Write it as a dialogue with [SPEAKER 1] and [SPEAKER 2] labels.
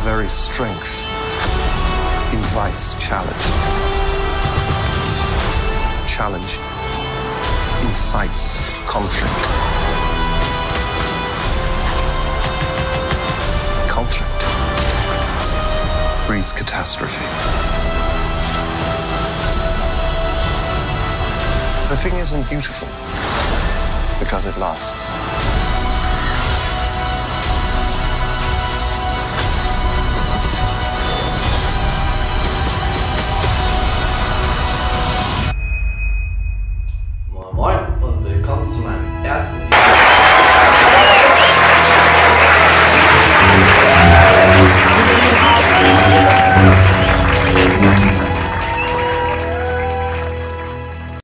[SPEAKER 1] very strength invites challenge. Challenge incites conflict. Conflict breeds catastrophe. The thing isn't beautiful because it lasts.